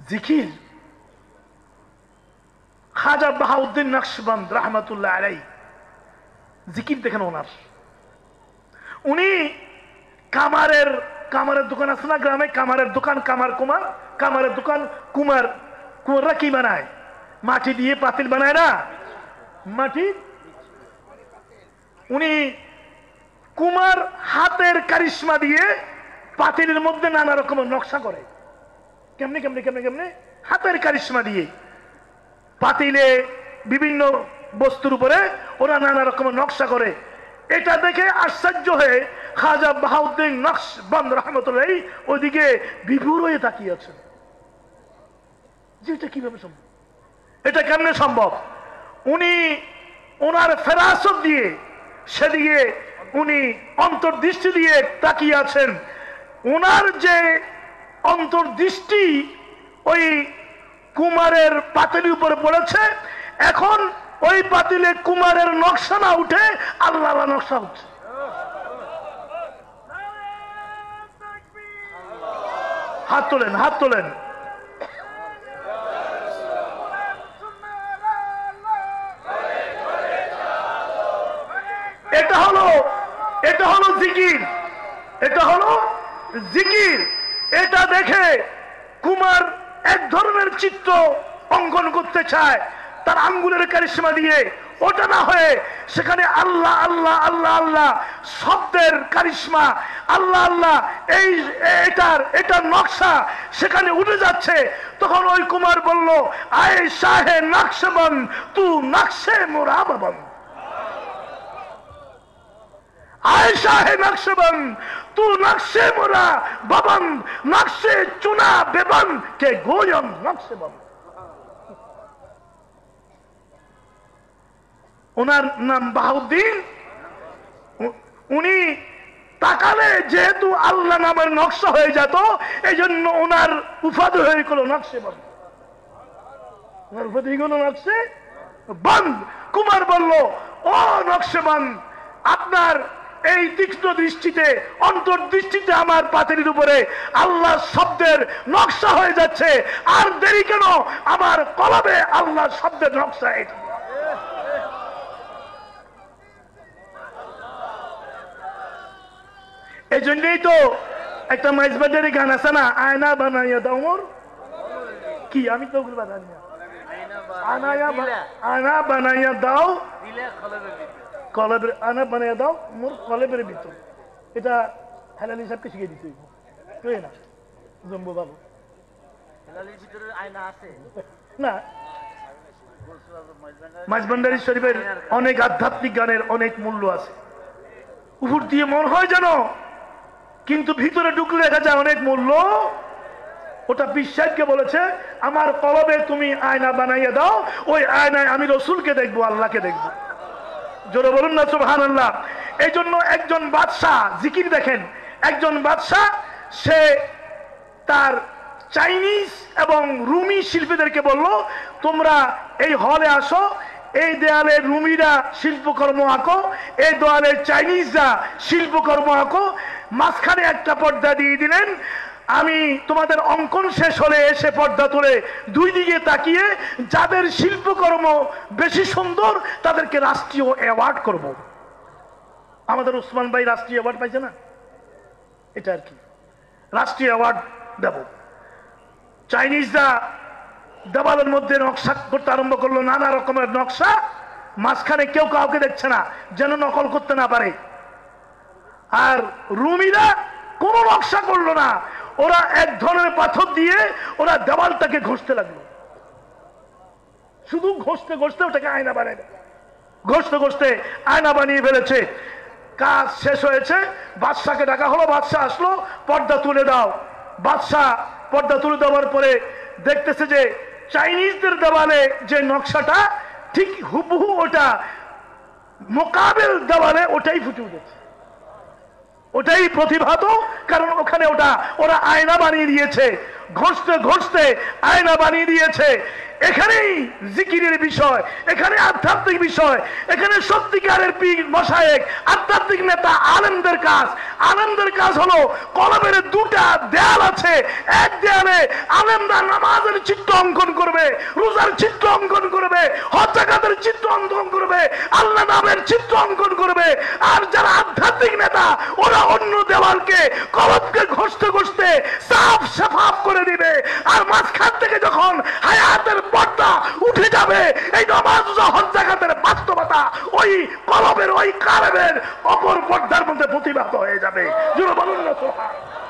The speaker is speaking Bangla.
জিকির খাজা বাহাউদ্দিন নকশবন্দ রহমতুল্লাহ আলাইহি জিকির দেখেন ওনার। উনি কামারের দোকান আছে না গ্রামে, কামারের দোকান, কামারের দোকান, কুমাররা কি বানায়? মাটি দিয়ে পাতিল বানায় না, মাটি। উনি কুমার হাতের কারিশমা দিয়ে পাতিলের মধ্যে নানা রকমের নকশা করে। কেমনে কেমনে কেমনে কেমনে হাতের কারিশমা দিয়ে পাতিলে বিভিন্ন বস্তুর উপরে ওরা নানা রকমের নকশা করে। এটা দেখে আশ্চর্য হয়ে খাজা বাহাউদ্দিন নকশবন্দ রহমতুল্লাহ ওইদিকে বিভোর হয়ে তাকিয়ে আছেন যে এটা কিভাবে সম্ভব, এটা কেমনে সম্ভব। উনি ওনার ফেরাসত দিয়ে সেদিকে উনি অন্তর্দৃষ্টি দিয়ে তাকিয়ে আছেন। ওনার যে অন্তর্দৃষ্টি ওই কুমারের পাতিলের উপরে পড়েছে, এখন ওই পাতিলে কুমারের নকশা না উঠে আল্লাহ নকশা উঠছে। হাত তোলেন, হাত তোলেন। এটা হলো জিকির, এটা হলো জিকির। এটা দেখে কুমার এক ধরনের চিত্র অঙ্কন করতে চায় তার আঙ্গুলের কারিশমা দিয়ে, ওটা না হয়ে সেখানে আল্লাহ আল্লাহ আল্লাহ আল্লাহ শব্দের কারিশমা, আল্লাহ আল্লাহ এটার নকশা সেখানে উঠে যাচ্ছে। তখন ওই কুমার বলল, আয়ে শাহে নকশবন্দ তু নকশে মুরাবাবন, আয়ে শাহে নকশবন্দ তু নকশে মোরা বাবন, নকশে চুনা বেবন কে গোয়ম নকশবন্দ। ওনার নাম বাহাউদ্দিন। উনি তাকালে যেহেতু আল্লাহ নামের নকশা হয়ে যেত, এই জন্য ওনার উপাধি হয়ে গেল নকশবন্দ। ওনার উপাধি হয়ে গেল নকশবন্দ। কুমার বলল, ও নকশবন্দ, আপনার এই তীক্ষ্ণ দৃষ্টিতে, অন্তর্দৃষ্টিতে আমার পাতিলের উপরে আল্লাহ শব্দের নকশা হয়ে যাচ্ছে, আর দেরি কেন, আমার কলবে আল্লাহ শব্দের নকশা। এই জন্যই তো একটা মাইজবাজারি গান আছে না, আয়না বানাইয়া দাও মোর, কি আমি তো জানি না, আয়না বানাইয়া দাও কলবের, আয়না বানাইয়া দাও মোর কলবের ভিতর। এটা হেলালি সাহেবকে শিখিয়ে দিতে না, জম্বু বাবু না। মাইজভান্ডারী শরীফের অনেক আধ্যাত্মিক গানের অনেক মূল্য আছে। উপর দিয়ে মন হয় যেন, কিন্তু ভিতরে ঢুকলে দেখা যায় অনেক মূল্য। ওটা বিশ্বাসকে বলেছে, আমার কলবে তুমি আয়না বানাইয়া দাও, ওই আয়নায় আমি রসুলকে দেখবো, আল্লাহকে দেখবো। জোরে বলুন না সুবহানাল্লাহ। এই জন্য একজন বাদশাহ, জিকির দেখেন, একজন বাদশাহ সে তার চাইনিজ এবং রুমি শিল্পীদেরকে বলল, তোমরা এই হলে আসো, এই দেয়ালে রুমিরা শিল্পকর্ম আঁকো, এই দেয়ালে চাইনিজরা শিল্পকর্ম আঁকো। মাঝখানে একটা পর্দা দিয়ে দিলেন, আমি তোমাদের অঙ্কন শেষ হলে এসে পর্দা তুলে দুই দিকে তাকিয়ে যাদের শিল্পকর্ম বেশি সুন্দর তাদেরকে রাষ্ট্রীয় অ্যাওয়ার্ড করব। আমাদের ওসমান ভাই রাষ্ট্রীয় অ্যাওয়ার্ড পাইছে না, এটা আর কি, রাষ্ট্রীয় অ্যাওয়ার্ড দেব। চাইনিজরা দেওয়ালের মধ্যে নকশা করতে আরম্ভ করলো, নানা রকমের নকশা, মাঝখানে কেউ কাউকে দেখছে না যেন নকল করতে না পারে। আর রুমিরা কোনো নকশা করলো না, ওরা এক ধরনের পাথর দিয়ে ওরা দেওয়ালটাকে ঘষতে লাগলো, শুধু ঘষতে ঘষতে ওটাকে আয়না বানিয়ে, ঘষতে ঘষতে আয়না বানিয়ে ফেলেছে। কাজ শেষ হয়েছে, বাদশাকে ডাকা হলো, বাদশাহ আসলো, পর্দা তুলে দাও। বাদশাহ পর্দা তুলে দেওয়ার পরে দেখতেছে যে চাইনিজদের দেওয়ালে যে নকশাটা ঠিক হুবহু ওটা মোকাবেল দেওয়ালে ওটাই ফুটে উঠেছে, ওটাই প্রতিভাত, কারণ ওখানে ওটা ওরা আয়না বানিয়ে দিয়েছে। ঘষতে ঘষতে আয়না বানিয়ে দিয়েছে। এখানেই জিকিরের বিষয়, এখানে আধ্যাত্মিক বিষয়, এখানে সত্যিকারের পীর মশায়েক আধ্যাত্মিক নেতা আলেমদের কাজ। আলেমদের কাজ হলো কলমের দুটা দেয়াল আছে, এক দেয়ালে আলেমরা নামাজের চিত্র অঙ্কন করবে, রোজার চিত্র অঙ্কন করবে, হজ যাকাতের চিত্র অঙ্কন করবে, আল্লাহ নামের চিত্র অঙ্কন করবে। আর যারা আধ্যাত্মিক নেতা ওরা অন্য দেওয়ালকে কলমকে ঘষতে ঘষতে সাফ সাফাফ করে দিবে। আর মাঝখান থেকে যখন হায়াতের পর্দা উঠে যাবে, এই নামাজ হজ যাকাতের বাস্তবতা ওই কলমের ওই কালেমের অপর পর্দার মধ্যে প্রতিভাত হয়ে যাবে। জোরে বলুন না সুবহানাল্লাহ।